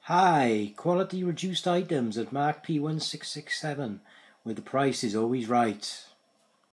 Hi, quality reduced items at Mark P1667, where the price is always right.